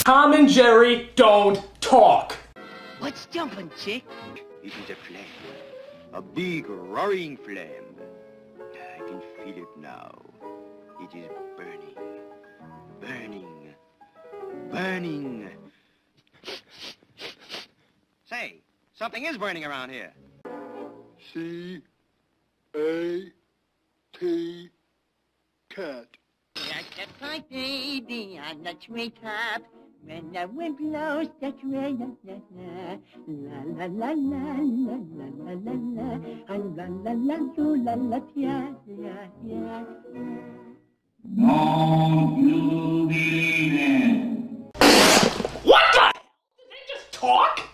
Tom and Jerry don't talk. What's jumping, chick? It is a flame. A big, roaring flame. I can feel it now. It is burning. Burning. Burning. Say, something is burning around here. C-A-T, cat. That's a fine baby on the treetop. When the wind blows, that rain, la la la la la la la la la la la la la la yeah. Don't you believe it? What the hell? Did they just talk?